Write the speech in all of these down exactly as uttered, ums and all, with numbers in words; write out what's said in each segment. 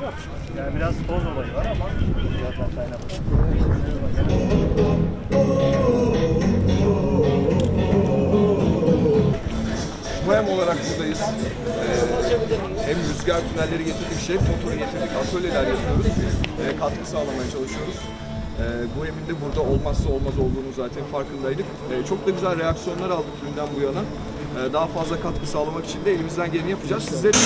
Yani biraz toz olayı var ama zaten kaynaklı. Muhem olarak buradayız. Ee, hem rüzgar tünelleri getirdik, şef motoru getirdik, atölyeler yapıyoruz. Ee, katkı sağlamaya çalışıyoruz. Ee, bu emin de burada olmazsa olmaz olduğunu zaten farkındaydık. Ee, çok da güzel reaksiyonlar aldık dünden bu yana. Ee, daha fazla katkı sağlamak için de elimizden geleni yapacağız. Sizlere...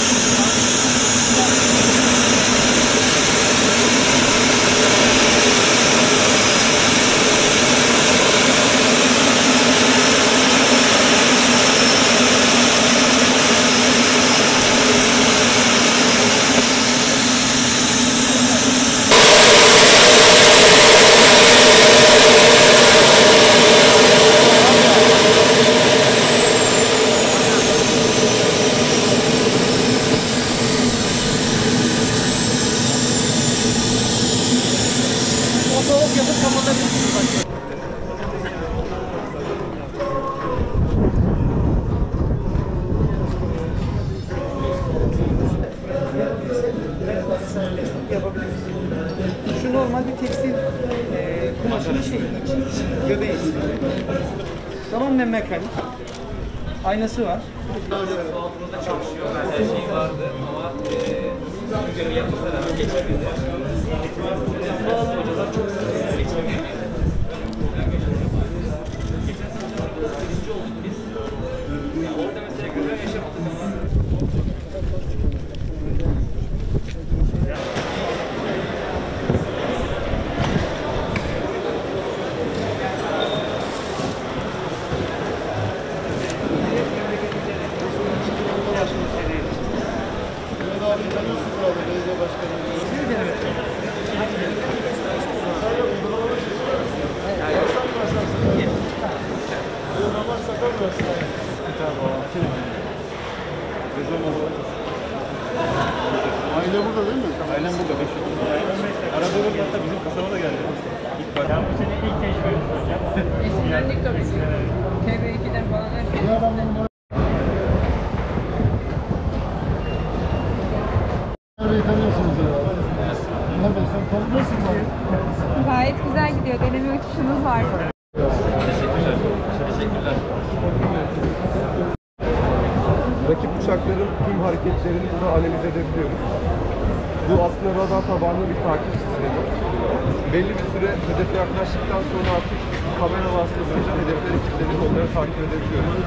Şu normal bir tekstil e, kumaşının şey, göbeği. Tamamen mekanik. Aynası var. Altında çalışıyor. Her şey vardı ama e, yapmasına rağmen geçmedi. Hocalar çok sıkıntı geçmedi. Geçen sene birinci olduk biz. Orada mesela güven yaşamadık ama Aile burada değil mi? Ailem burada. Aradığımız hatta bizim kasaba da geldi. İlk yani bu sene ilk tecrübemiz hocam. Eskilendik tabii. T B iki'den falan her şey. Nerede tanıyorsunuz herhalde? Nerede sen tanıyorsun mu? Gayet güzel gidiyor. Deneme uçuşumuz var. teşekkürler. Teşekkürler. Rakip uçakların tüm hareketlerini burada analiz edebiliyoruz. Bu aslında radar tabanlı bir takip sistemi. Belli bir süre hedefe yaklaştıktan sonra artık kamera vasıtasıyla hedefleri kilitlenip onları takip edebiliyoruz.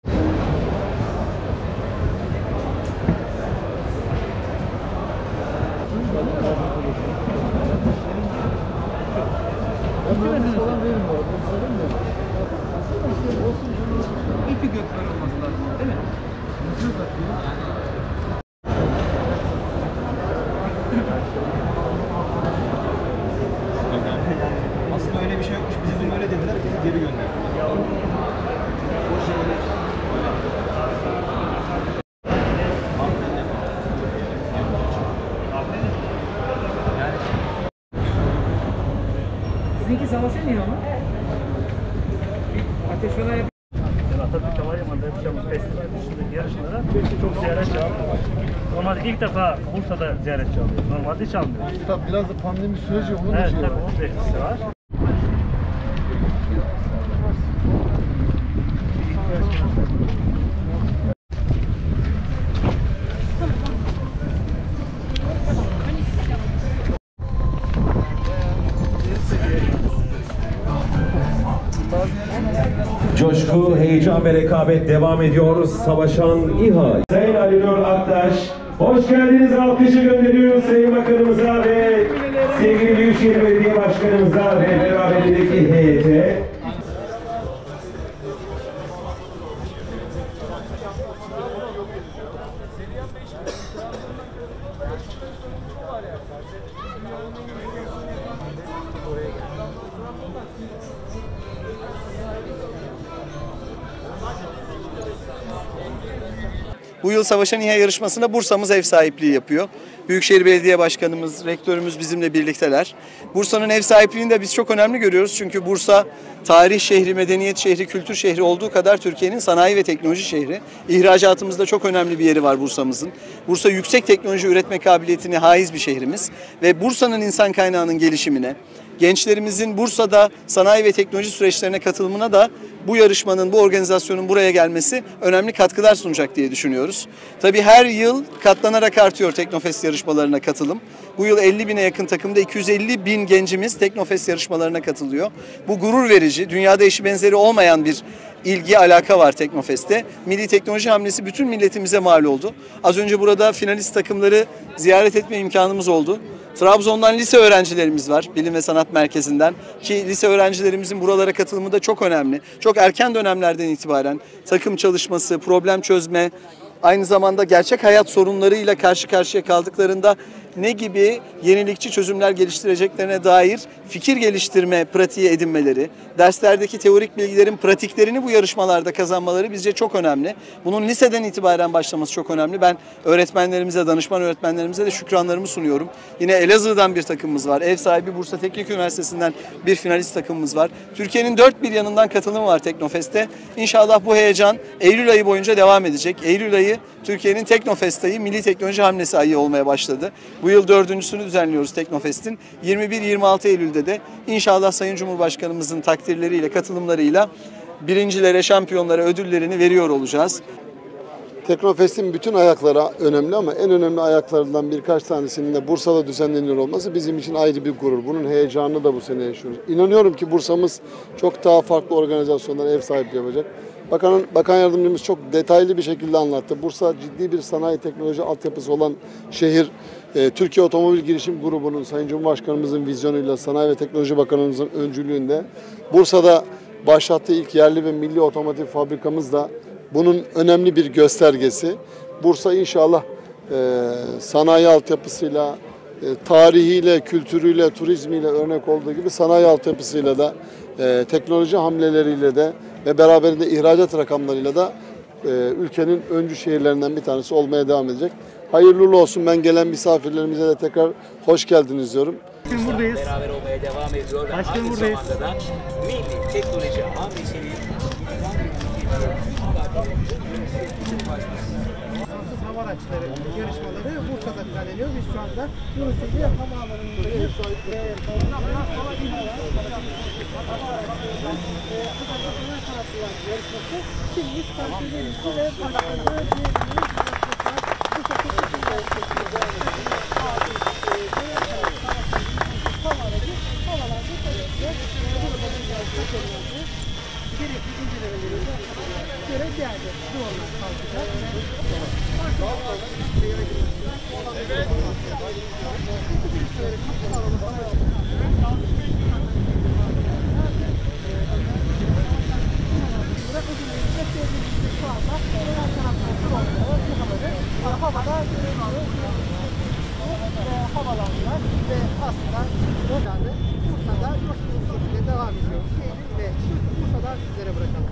Mühendis falan değilim bu arada. Söyleyeyim mi? İpi gökler olması lazım, değil mi? Aslında öyle bir şey yokmuş. Bize dün öyle dediler. Bizi geri gönderdiler. Sizinki savaşa niye ama? Ateş falan yapıyor. Atatürk Havalimanı'nda yapacağımız festival dışındaki yarışmalara çok ziyaretçi alıyoruz. Normalde ilk defa Bursa'da ziyaretçi alıyoruz. Normalde hiç almıyoruz. Tabii biraz da pandemi süreci onun Evet için. tabii onun da etkisi var. Coşku, heyecan ve rekabet devam ediyor. Savaşan İHA. Sayın Ali Nur Aktaş, hoş geldiniz. Alkışı gönderiyoruz Sayın Bakanımıza ve sevgili Büyükşehir Belediye Başkanımıza ve beraberindeki heyete. Bu yıl Savaşan İHA yarışmasında Bursa'mız ev sahipliği yapıyor. Büyükşehir Belediye Başkanımız, rektörümüz bizimle birlikteler. Bursa'nın ev sahipliğini de biz çok önemli görüyoruz. Çünkü Bursa tarih şehri, medeniyet şehri, kültür şehri olduğu kadar Türkiye'nin sanayi ve teknoloji şehri. İhracatımızda çok önemli bir yeri var Bursa'mızın. Bursa yüksek teknoloji üretme kabiliyetine haiz bir şehrimiz. Ve Bursa'nın insan kaynağının gelişimine, gençlerimizin Bursa'da sanayi ve teknoloji süreçlerine katılımına da bu yarışmanın, bu organizasyonun buraya gelmesi önemli katkılar sunacak diye düşünüyoruz. Tabii her yıl katlanarak artıyor Teknofest yarışmalarına katılım. Bu yıl elli bine yakın takımda iki yüz elli bin gencimiz Teknofest yarışmalarına katılıyor. Bu gurur verici, dünyada eşi benzeri olmayan bir ilgi, alaka var Teknofest'te. Milli teknoloji hamlesi bütün milletimize mal oldu. Az önce burada finalist takımları ziyaret etme imkanımız oldu. Trabzon'dan lise öğrencilerimiz var, Bilim ve Sanat Merkezi'nden ki lise öğrencilerimizin buralara katılımı da çok önemli. Çok erken dönemlerden itibaren takım çalışması, problem çözme, aynı zamanda gerçek hayat sorunlarıyla karşı karşıya kaldıklarında ne gibi yenilikçi çözümler geliştireceklerine dair fikir geliştirme pratiği edinmeleri, derslerdeki teorik bilgilerin pratiklerini bu yarışmalarda kazanmaları bizce çok önemli. Bunun liseden itibaren başlaması çok önemli. Ben öğretmenlerimize, danışman öğretmenlerimize de şükranlarımı sunuyorum. Yine Elazığ'dan bir takımımız var. Ev sahibi Bursa Teknik Üniversitesi'nden bir finalist takımımız var. Türkiye'nin dört bir yanından katılımı var Teknofest'te. İnşallah bu heyecan Eylül ayı boyunca devam edecek. Eylül ayı Türkiye'nin Teknofest ayı, Milli Teknoloji Hamlesi ayı olmaya başladı. Bu yıl dördüncüsünü düzenliyoruz Teknofest'in. yirmi bir yirmi altı Eylül'de de inşallah Sayın Cumhurbaşkanımızın takdirleriyle, katılımlarıyla birincilere, şampiyonlara ödüllerini veriyor olacağız. Teknofest'in bütün ayakları önemli ama en önemli ayaklarından birkaç tanesinin de Bursa'da düzenleniyor olması bizim için ayrı bir gurur. Bunun heyecanını da bu sene yaşıyoruz. İnanıyorum ki Bursa'mız çok daha farklı organizasyonlara ev sahipliği yapacak. Bakanın, Bakan Yardımcımız çok detaylı bir şekilde anlattı. Bursa ciddi bir sanayi teknoloji altyapısı olan şehir. E, Türkiye Otomobil Girişim Grubu'nun Sayın Cumhurbaşkanımızın vizyonuyla Sanayi ve Teknoloji Bakanımızın öncülüğünde Bursa'da başlattığı ilk yerli ve milli otomotiv fabrikamız da bunun önemli bir göstergesi. Bursa inşallah e, sanayi altyapısıyla, e, tarihiyle, kültürüyle, turizmiyle örnek olduğu gibi sanayi altyapısıyla da e, teknoloji hamleleriyle de ve beraberinde ihracat rakamlarıyla da e, ülkenin öncü şehirlerinden bir tanesi olmaya devam edecek. Hayırlı uğurlu olsun. Ben gelen misafirlerimize de tekrar hoş geldiniz diyorum. Bugün buradayız. Beraber olmaya devam ediyor ve Başkanım aynı buradayız. zamanda da milli teknoloji hamlesinin Fransız hava araçları yarışmaları Bursa'da düzenleniyor. Biz şu anda Bursa'da havaalanındayız. Şimdi misafirlerimizi ve başkanları gerekli incelemelerinde göre geldi. Doğrular kalkacak. Şu anda her taraftan drone bu havada havalandılar ve aslında buradan Bursa'da nasıl bir şekilde devam ediyor. Eylül ve Bursa'dan sizlere bırakalım.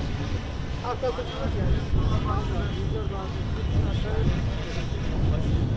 Arkadaşlar yani.